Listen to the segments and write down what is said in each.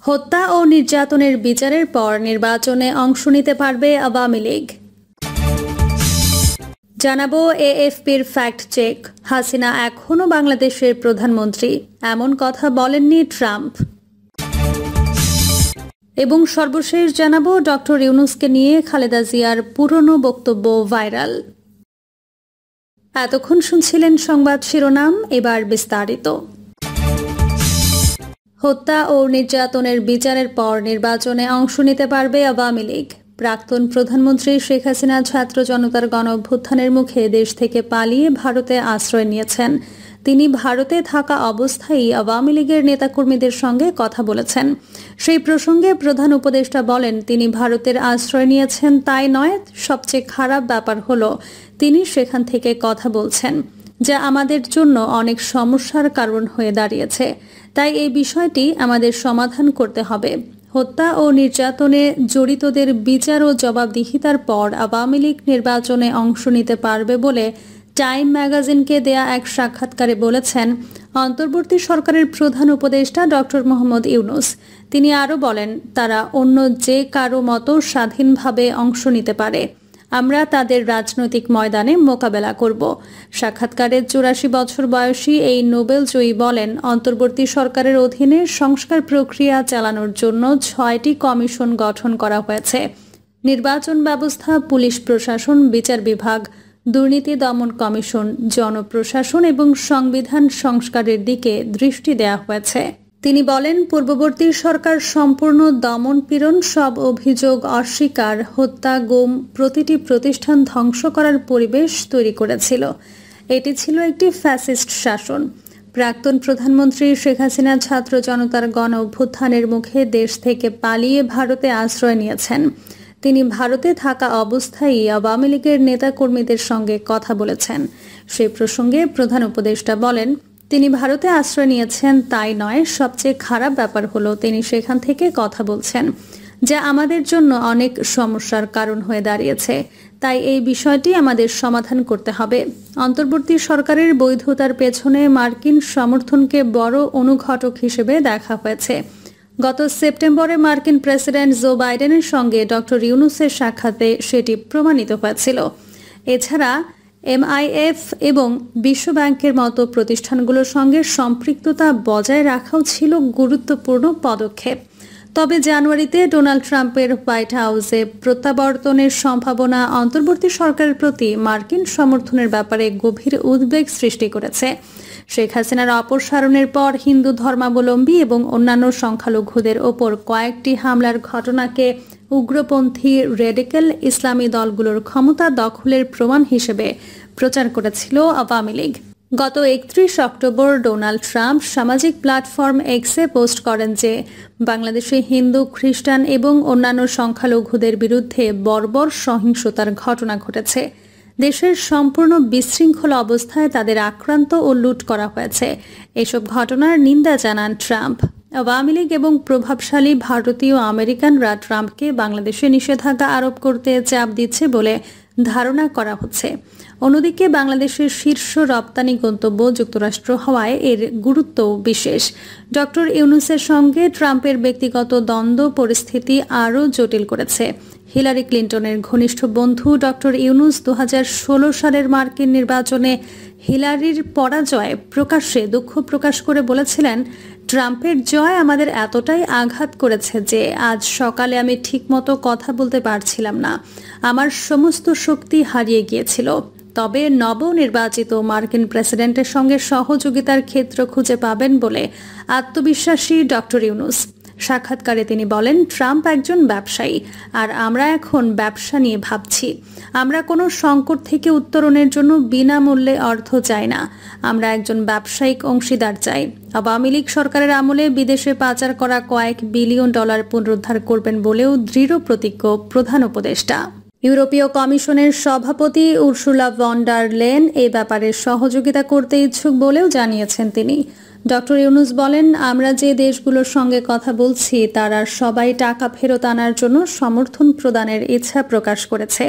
হত্যা ও নির্যাতনের বিচারের পর নির্বাচনে অংশ নিতে পারবে আওয়ামী লীগ। জানাবো এএফপির ফ্যাক্ট চেক, হাসিনা এখনও বাংলাদেশের প্রধানমন্ত্রী, এমন কথা বলেননি ট্রাম্প। এবং সর্বশেষ জানাবো ডক্টর ইউনূসকে নিয়ে খালেদা জিয়ার পুরনো বক্তব্য ভাইরাল। এতক্ষণ শুনছিলেন সংবাদ শিরোনাম, এবার বিস্তারিত। হত্যা ও নির্যাতনের বিচারের পর নির্বাচনে অংশ নিতে পারবে আওয়ামী লীগ। প্রাক্তন প্রধানমন্ত্রী শেখ হাসিনা ছাত্র জনতার গণ অভ্যুত্থানের মুখে দেশ থেকে পালিয়ে ভারতে আশ্রয় নিয়েছেন। তিনি ভারতে থাকা অবস্থায় আওয়ামী লীগের নেতাকর্মীদের সঙ্গে কথা বলেছেন। সেই প্রসঙ্গে প্রধান উপদেষ্টা বলেন, তিনি ভারতের আশ্রয় নিয়েছেন তাই নয়, সবচেয়ে খারাপ ব্যাপার হলো তিনি সেখান থেকে কথা বলছেন, যা আমাদের জন্য অনেক সমস্যার কারণ হয়ে দাঁড়িয়েছে। তাই এই বিষয়টি আমাদের সমাধান করতে হবে। হত্যা ও নির্যাতনে জড়িতদের বিচার ও জবাবদিহিতার পর আওয়ামী লীগ নির্বাচনে অংশ নিতে পারবে বলে টাইম ম্যাগাজিনকে দেয়া এক সাক্ষাৎকারে বলেছেন অন্তর্বর্তী সরকারের প্রধান উপদেষ্টা ডক্টর মোহাম্মদ ইউনূস। তিনি আরও বলেন, তারা অন্য যে কারো মতো স্বাধীনভাবে অংশ নিতে পারে, আমরা তাদের রাজনৈতিক ময়দানে মোকাবেলা করব। সাক্ষাৎকারে 84 বছর বয়সী এই নোবেলজয়ী বলেন, অন্তর্বর্তী সরকারের অধীনে সংস্কার প্রক্রিয়া চালানোর জন্য 6টি কমিশন গঠন করা হয়েছে। নির্বাচন ব্যবস্থা, পুলিশ প্রশাসন, বিচার বিভাগ, দুর্নীতি দমন কমিশন, জনপ্রশাসন এবং সংবিধান সংস্কারের দিকে দৃষ্টি দেওয়া হয়েছে। তিনি বলেন, পূর্ববর্তী সরকার সম্পূর্ণ দমন পীড়ন, সব অভিযোগ অস্বীকার, হত্যা, গুম, প্রতিটি প্রতিষ্ঠান ধ্বংস করার পরিবেশ তৈরি করেছিল। এটি ছিল একটি ফ্যাসিস্ট শাসন। প্রাক্তন প্রধানমন্ত্রী শেখ হাসিনা ছাত্র জনতার গণ অভ্যুত্থানের মুখে দেশ থেকে পালিয়ে ভারতে আশ্রয় নিয়েছেন। তিনি ভারতে থাকা অবস্থায় আওয়ামী লীগের নেতাকর্মীদের সঙ্গে কথা বলেছেন। সেই প্রসঙ্গে প্রধান উপদেষ্টা বলেন, তিনি ভারতে আশ্রয় নিয়েছেন তাই নয়, সবচেয়ে খারাপ ব্যাপার হলো তিনি সেখান থেকে কথা বলছেন, যা আমাদের জন্য অনেক সমস্যার কারণ হয়ে দাঁড়িয়েছে। তাই এই বিষয়টি আমাদের সমাধান করতে হবে। অন্তর্বর্তী সরকারের বৈধতার পেছনে মার্কিন সমর্থনকে বড় অনুঘটক হিসেবে দেখা হয়েছে। গত সেপ্টেম্বরে মার্কিন প্রেসিডেন্ট জো বাইডেনের সঙ্গে ডক্টর ইউনূসের সাক্ষাতে সেটি প্রমাণিত হয়েছিল। এছাড়া MIF এবং বিশ্বব্যাংকের মতো প্রতিষ্ঠানগুলোর সঙ্গে সম্পৃক্ততা বজায় রাখাও ছিল গুরুত্বপূর্ণ পদক্ষেপ। তবে জানুয়ারিতে ডোনাল্ড ট্রাম্পের হোয়াইট হাউসে প্রত্যাবর্তনের সম্ভাবনা অন্তর্বর্তী সরকারের প্রতি মার্কিন সমর্থনের ব্যাপারে গভীর উদ্বেগ সৃষ্টি করেছে। শেখ হাসিনার অপসারণের পর হিন্দু ধর্মাবলম্বী এবং অন্যান্য সংখ্যালঘুদের ওপর কয়েকটি হামলার ঘটনাকে উগ্রপন্থী রেডিক্যাল ইসলামী দলগুলোর ক্ষমতা দখলের প্রমাণ হিসেবে প্রচার করেছিল আওয়ামী লীগ। গত 31 অক্টোবর ডোনাল্ড ট্রাম্প সামাজিক প্ল্যাটফর্ম এক্সে পোস্ট করেন যে বাংলাদেশে হিন্দু, খ্রিস্টান এবং অন্যান্য সংখ্যালঘুদের বিরুদ্ধে বর্বর সহিংসতার ঘটনা ঘটেছে। দেশের সম্পূর্ণ বিশৃঙ্খল অবস্থায় তাদের আক্রান্ত ও লুট করা হয়েছে। এসব ঘটনার নিন্দা জানান ট্রাম্প। আওয়ামী লীগ এবং প্রভাবশালী ভারতীয় আমেরিকানরা ট্রাম্পকে বাংলাদেশে নিষেধাজ্ঞা আরোপ করতে চাপ দিচ্ছে বলে ধারণা করা হচ্ছে। অন্যদিকে বাংলাদেশের শীর্ষ রপ্তানি গন্তব্য যুক্তরাষ্ট্র হওয়ায় এর গুরুত্বও বিশেষ। ডক্টর ইউনূসের সঙ্গে ট্রাম্পের ব্যক্তিগত দ্বন্দ্ব পরিস্থিতি আরও জটিল করেছে। হিলারি ক্লিন্টনের ঘনিষ্ঠ বন্ধু ডক্টর ইউনূস 2016 সালের মার্কিন নির্বাচনে হিলারির পরাজয়ে প্রকাশ্যে দুঃখ প্রকাশ করে বলেছিলেন, ট্রাম্পের জয় আমাদের এতটাই আঘাত করেছে যে আজ সকালে আমি ঠিকমতো কথা বলতে পারছিলাম না। আমার সমস্ত শক্তি হারিয়ে গিয়েছিল। তবে নবনির্বাচিত মার্কিন প্রেসিডেন্টের সঙ্গে সহযোগিতার ক্ষেত্র খুঁজে পাবেন বলে আত্মবিশ্বাসী ডক্টর ইউনূস। সাক্ষাৎকারে তিনি বলেন, ট্রাম্প একজন ব্যবসায়ী, আর আমরা এখন ব্যবসা নিয়ে ভাবছি। আমরা কোনো সংকট থেকে উত্তরণের জন্য বিনামূল্যে অর্থ চাই না, আমরা একজন ব্যবসায়িক অংশীদার চাই। আওয়ামী লীগ সরকারের আমলে বিদেশে পাচার করা কয়েক বিলিয়ন ডলার পুনরুদ্ধার করবেন বলেও দৃঢ় প্রতিজ্ঞ প্রধান উপদেষ্টা। ইউরোপীয় কমিশনের সভাপতি উর্সুলা ভন ডার লেন এ ব্যাপারে সহযোগিতা করতে ইচ্ছুক বলেও জানিয়েছেন তিনি। ডক্টর ইউনূস বলেন, আমরা যে দেশগুলোর সঙ্গে কথা বলছি তারা সবাই টাকা ফেরত আনার জন্য সমর্থন প্রদানের ইচ্ছা প্রকাশ করেছে।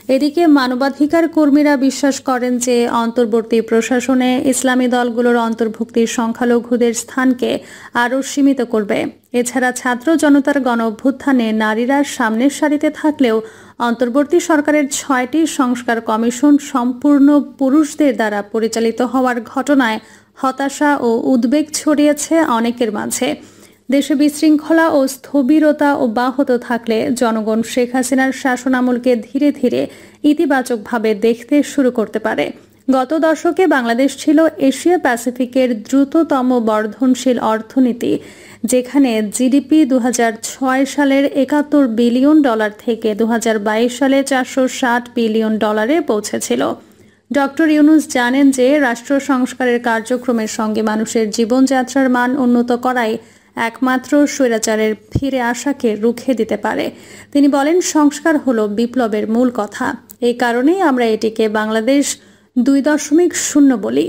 এদিকে মানবাধিকার কর্মীরা বিশ্বাস করেন যে অন্তর্বর্তী প্রশাসনে ইসলামী দলগুলোর অন্তর্ভুক্তির সংখ্যালঘুদের স্থানকে আরও সীমিত করবে। এছাড়া ছাত্র জনতার গণ অভ্যুত্থানে নারীরা সামনের সারিতে থাকলেও অন্তর্বর্তী সরকারের 6টি সংস্কার কমিশন সম্পূর্ণ পুরুষদের দ্বারা পরিচালিত হওয়ার ঘটনায় হতাশা ও উদ্বেগ ছড়িয়েছে অনেকের মাঝে। দেশে বিশৃঙ্খলা ও স্থবিরতা অব্যাহত থাকলে জনগণ শেখ হাসিনার শাসনামলকে ধীরে ধীরে ইতিবাচকভাবে দেখতে শুরু করতে পারে। গত দশকে বাংলাদেশ ছিল এশিয়া প্যাসিফিকের দ্রুততম বর্ধনশীল অর্থনীতি, যেখানে জিডিপি 2006 সালের $71 বিলিয়ন থেকে 2022 সালে $460 বিলিয়ন পৌঁছেছিল। ডক্টর ইউনূস জানেন যে রাষ্ট্র সংস্কারের কার্যক্রমের সঙ্গে মানুষের জীবনযাত্রার মান উন্নত করাই একমাত্র স্বৈরাচারের ফিরে আসাকে রুখে দিতে পারে। তিনি বলেন, সংস্কার হলো বিপ্লবের মূল কথা। এই কারণেই আমরা এটিকে বাংলাদেশ 2.0 বলি।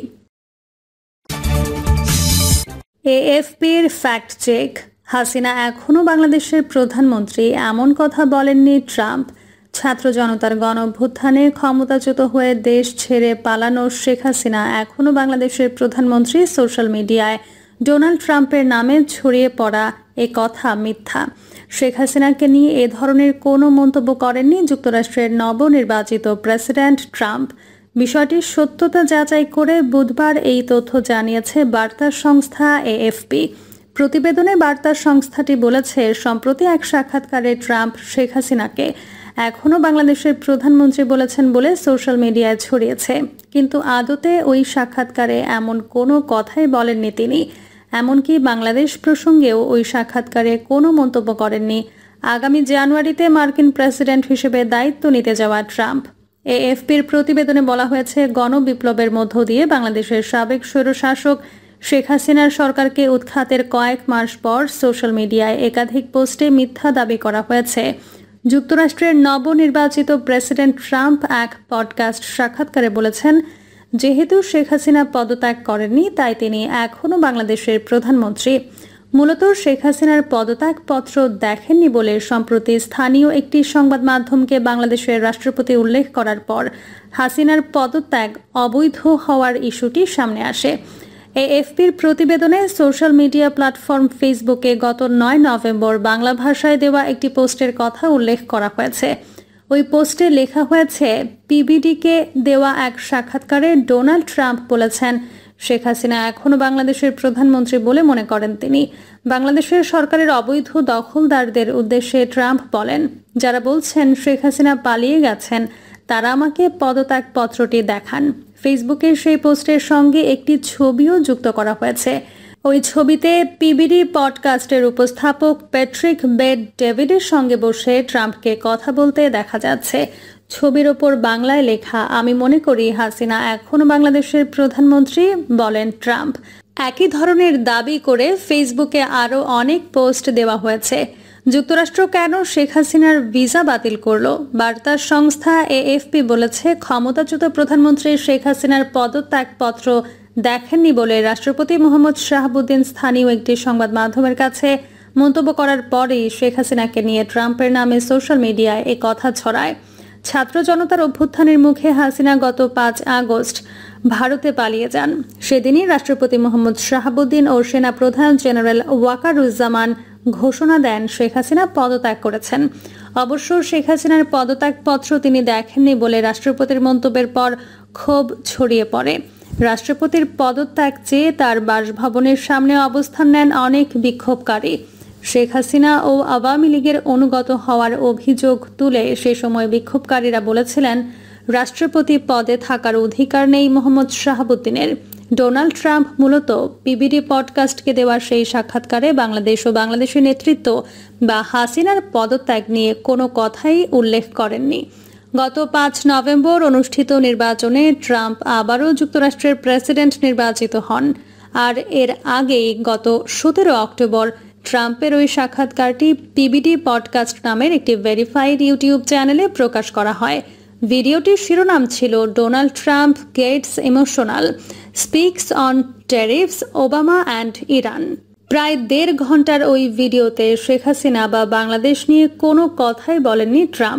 এএফপির ফ্যাক্ট চেক, হাসিনা এখনও বাংলাদেশের প্রধানমন্ত্রী এমন কথা বলেননি ট্রাম্প। ছাত্র জনতার গণ অভ্যুত্থানে ক্ষমতাচ্যুত হয়ে দেশ ছেড়ে পালানো শেখ হাসিনা এখনও বাংলাদেশের প্রধানমন্ত্রী। সোশ্যাল মিডিয়ায় ডোনাল্ড ট্রাম্পের নামে ছড়িয়ে পড়া এ কথা মিথ্যা। শেখ হাসিনাকে নিয়ে এ ধরনের কোনো মন্তব্য করেননি যুক্তরাষ্ট্রের নবনির্বাচিত প্রেসিডেন্ট ট্রাম্প। বিষয়টির সত্যতা যাচাই করে বুধবার এই তথ্য জানিয়েছে বার্তা সংস্থা এএফপি। প্রতিবেদনে বার্তা সংস্থাটি বলেছে, সম্প্রতি এক সাক্ষাৎকারে ট্রাম্প শেখ হাসিনাকে এখনও বাংলাদেশের প্রধানমন্ত্রী বলেছেন বলে সোশ্যাল মিডিয়ায় ছড়িয়েছে, কিন্তু আদতে ওই সাক্ষাৎকারে এমন কোনো কথাই বলেননি তিনি। এমনকি বাংলাদেশ প্রসঙ্গেও ওই সাক্ষাৎকারে কোনো মন্তব্য করেননি আগামী জানুয়ারিতে মার্কিন প্রেসিডেন্ট হিসেবে দায়িত্ব নিতে যাওয়া ট্রাম্প। এএফপির প্রতিবেদনে বলা হয়েছে, গণবিপ্লবের মধ্য দিয়ে বাংলাদেশের সাবেক স্বৈরশাসক শেখ হাসিনার সরকারকে উৎখাতের কয়েক মাস পর সোশ্যাল মিডিয়ায় একাধিক পোস্টে মিথ্যা দাবি করা হয়েছে। যুক্তরাষ্ট্রের নবনির্বাচিত প্রেসিডেন্ট ট্রাম্প এক পডকাস্ট সাক্ষাৎকারে বলেছেন, যেহেতু শেখ হাসিনা পদত্যাগ করেননি তাই তিনি এখনও বাংলাদেশের প্রধানমন্ত্রী। মূলত শেখ হাসিনার পদত্যাগপত্র দেখেননি বলে সম্প্রতি স্থানীয় একটি সংবাদ মাধ্যমকে বাংলাদেশের রাষ্ট্রপতি উল্লেখ করার পর হাসিনার পদত্যাগ অবৈধ হওয়ার ইস্যুটি সামনে আসে। এএফপির প্রতিবেদনে সোশ্যাল মিডিয়া প্ল্যাটফর্ম ফেসবুকে গত 9 নভেম্বর বাংলা ভাষায় দেওয়া একটি পোস্টের কথা উল্লেখ করা হয়েছে। ওই পোস্টে লেখা হয়েছে, পিবিডিকে দেওয়া এক সাক্ষাৎকারে ডোনাল্ড ট্রাম্প বলেছেন, শেখ হাসিনা এখনও বাংলাদেশের প্রধানমন্ত্রী বলে মনে করেন তিনি। বাংলাদেশের সরকারের অবৈধ দখলদারদের উদ্দেশ্যে ট্রাম্প বলেন, যারা বলছেন শেখ হাসিনা পালিয়ে গেছেন তারা আমাকে পদত্যাগপত্রটি দেখান। ফেসবুকের সেই পোস্টের সঙ্গে একটি ছবিও যুক্ত করা হয়েছে। ওই ছবিতে পিবিডি পডকাস্টের উপস্থাপক প্যাট্রিক বেড ডেভিডের সঙ্গে বসে ট্রাম্পকে কথা বলতে দেখা যাচ্ছে। ছবির ওপর বাংলায় লেখা, আমি মনে করি হাসিনা এখনও বাংলাদেশের প্রধানমন্ত্রী, বলেন ট্রাম্প। একই ধরনের দাবি করে ফেসবুকে আরও অনেক পোস্ট দেওয়া হয়েছে। যুক্তরাষ্ট্র কেন শেখ হাসিনার ভিসা বাতিল করল? বার্তা সংস্থা এএফপি বলেছে, ক্ষমতাচ্যুত প্রধানমন্ত্রী শেখ হাসিনার পদত্যাগপত্র দেখেননি বলে রাষ্ট্রপতি মোহাম্মদ শাহাবুদ্দিন স্থানীয় একটি সংবাদ মাধ্যমের কাছে মন্তব্য করার পরেই শেখ হাসিনাকে নিয়ে ট্রাম্পের নামে সোশ্যাল মিডিয়ায় এ কথা ছড়ায়। ছাত্র জনতার অভ্যুত্থানের মুখে হাসিনা গত 5 আগস্ট ভারতে পালিয়ে যান। সেদিনই রাষ্ট্রপতি মোহাম্মদ শাহাবুদ্দিন ও সেনাপ্রধান জেনারেল ওয়াকারুজ্জামান ঘোষণা দেন শেখ হাসিনা পদত্যাগ করেছেন। অবশ্য শেখ হাসিনার পদত্যাগপত্র তিনি দেখেননি বলে রাষ্ট্রপতির মন্তব্যের পর ক্ষোভ ছড়িয়ে পড়ে। রাষ্ট্রপতির পদত্যাগ চেয়ে তার বাসভবনের সামনে অবস্থান নেন অনেক বিক্ষোভকারী। শেখ হাসিনা ও আওয়ামী লীগের অনুগত হওয়ার অভিযোগ তুলে সে সময় বিক্ষোভকারীরা বলেছিলেন, রাষ্ট্রপতি পদে থাকার অধিকার নেই মোহাম্মদ শাহাবুদ্দিনের। ডোনাল্ড ট্রাম্প মূলত পিবিডি পডকাস্টকে দেওয়া সেই সাক্ষাৎকারে বাংলাদেশ ও বাংলাদেশের নেতৃত্ব বা হাসিনার পদত্যাগ নিয়ে কোনো কথাই উল্লেখ করেননি। গত 5 নভেম্বর অনুষ্ঠিত নির্বাচনে ট্রাম্প আবারও যুক্তরাষ্ট্রের প্রেসিডেন্ট নির্বাচিত হন। আর এর আগেই গত 17 অক্টোবর ট্রাম্পের ওই সাক্ষাৎকারটি পিবিডি পডকাস্ট নামের একটি ভেরিফাইড ইউটিউব চ্যানেলে প্রকাশ করা হয়। ভিডিওটির শিরোনাম ছিল, Donald Trump gets emotional, speaks on tariffs, Obama and Iran. প্রায় 1.5 ঘন্টার ওই ভিডিওতে শেখ হাসিনা বা বাংলাদেশ নিয়ে কোনো কথাই বলেননি ট্রাম্প।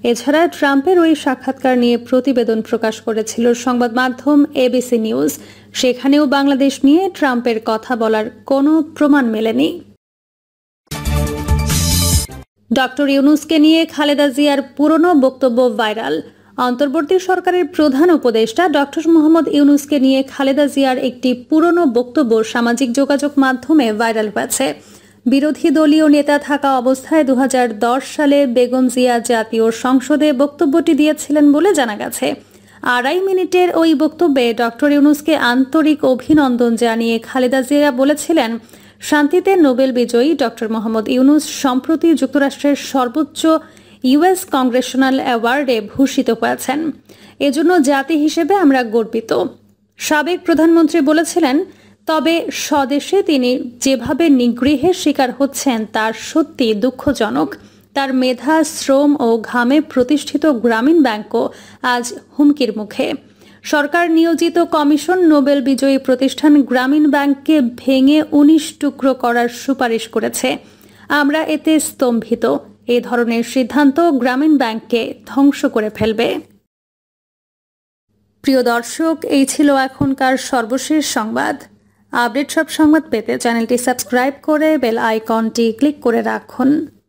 এছাড়া ট্রাম্পের ওই সাক্ষাৎকার নিয়ে প্রতিবেদন প্রকাশ করেছিল সংবাদ মাধ্যম এবিসি নিউজ। সেখানেও বাংলাদেশ নিয়ে ট্রাম্পের কথা বলার কোনো প্রমাণ মেলেনি। ডক্টর ইউনূসকে নিয়ে খালেদা জিয়ার পুরনো বক্তব্য ভাইরাল। অন্তর্বর্তী সরকারের প্রধান উপদেষ্টা ডক্টর মোহাম্মদ ইউনূসকে নিয়ে খালেদা জিয়ার একটি পুরনো বক্তব্য সামাজিক যোগাযোগ মাধ্যমে ভাইরাল হয়েছে। বিরোধী দলীয় নেতা থাকা অবস্থায় 2010 সালে বেগম জিয়া জাতীয় সংসদে বক্তব্যটি দিয়েছিলেন বলে জানা গেছে। 2.5 মিনিটের ওই বক্তব্যে ডক্টর ইউনূসকে আন্তরিক অভিনন্দন জানিয়ে খালেদা জিয়া বলেছিলেন, শান্তিতে নোবেল বিজয়ী ডক্টর মোহাম্মদ ইউনূস সম্প্রতি যুক্তরাষ্ট্রের সর্বোচ্চ ইউএস কংগ্রেশনাল অ্যাওয়ার্ডে ভূষিত হয়েছেন। এজন্য জাতি হিসেবে আমরা গর্বিত। সাবেক প্রধানমন্ত্রী বলেছিলেন, তবে স্বদেশে তিনি যেভাবে নিগৃহের শিকার হচ্ছেন তা সত্যি দুঃখজনক। তার মেধা, শ্রম ও ঘামে প্রতিষ্ঠিত গ্রামীণ ব্যাংকও আজ হুমকির মুখে। সরকার নিয়োজিত কমিশন নোবেল বিজয়ী প্রতিষ্ঠান গ্রামীণ ব্যাংককে ভেঙে 19 টুকরো করার সুপারিশ করেছে। আমরা এতে স্তম্ভিত। এ ধরনের সিদ্ধান্ত গ্রামীণ ব্যাংককে ধ্বংস করে ফেলবে। প্রিয় দর্শক, এই ছিল এখনকার সর্বশেষ সংবাদ। আপডেট সব সংবাদ পেতে চ্যানেলটি সাবস্ক্রাইব করে বেল আইকনটি ক্লিক করে রাখুন।